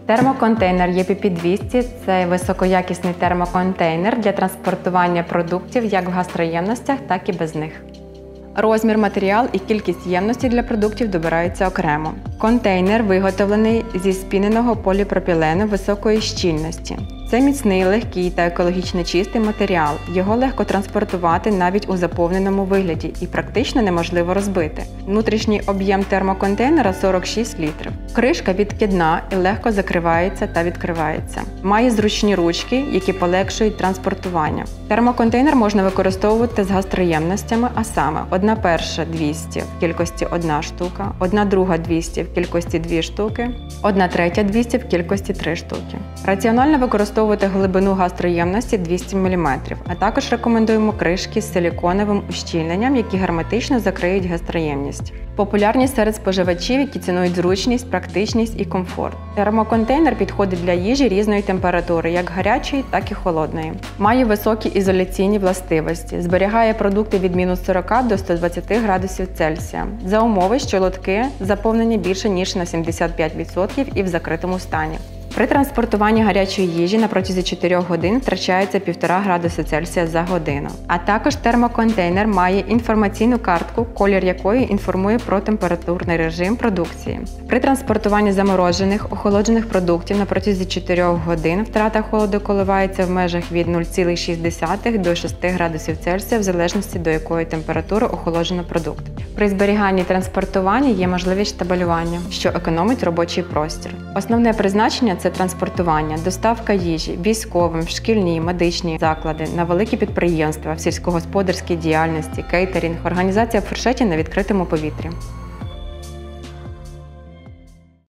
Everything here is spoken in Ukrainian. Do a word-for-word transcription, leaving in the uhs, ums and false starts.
Термоконтейнер Є Пі Пі двісті – це високоякісний термоконтейнер для транспортування продуктів як в гастроємностях, так і без них. Розмір, матеріал і кількість ємності для продуктів добираються окремо. Контейнер виготовлений зі спіненого поліпропілену високої щільності. Це міцний, легкий та екологічно чистий матеріал. Його легко транспортувати навіть у заповненому вигляді і практично неможливо розбити. Внутрішній об'єм термоконтейнера сорок шість літрів. Кришка відкидна і легко закривається та відкривається. Має зручні ручки, які полегшують транспортування. Термоконтейнер можна використовувати з гастроємностями, а саме одна перша двісті в кількості одна штука, одна друга двісті в кількості дві штуки, одна третя двісті в кількості три штуки. Раціонально використовувати глибину гастроємності двісті міліметрів, а також рекомендуємо кришки з силіконовим ущільненням, які герметично закриють гастроємність. Популярність серед споживачів, які цінують зручність, практичність і комфорт. Термоконтейнер підходить для їжі різної температури, як гарячої, так і холодної. Має високі ізоляційні властивості, зберігає продукти від мінус сорока до ста двадцяти градусів Цельсія, за умови, що лотки заповнені більше ніж на сімдесят п'ять відсотків і в закритому стані. При транспортуванні гарячої їжі на протязі чотирьох годин втрачається півтора градуса Цельсія за годину. А також термоконтейнер має інформаційну картку, колір якої інформує про температурний режим продукції. При транспортуванні заморожених, охолоджених продуктів на протязі чотирьох годин втрата холоду коливається в межах від нуль цілих шість десятих до шести градусів Цельсія в залежності до якої температури охолоджено продукт. При зберіганні і транспортуванні є можливість штабелювання, що економить робочий простір. Основне призначення – це транспортування, доставка їжі військовим, в шкільні, медичні заклади, на великі підприємства, в сільськогосподарській діяльності, кейтерінг, організація фуршетів на відкритому повітрі.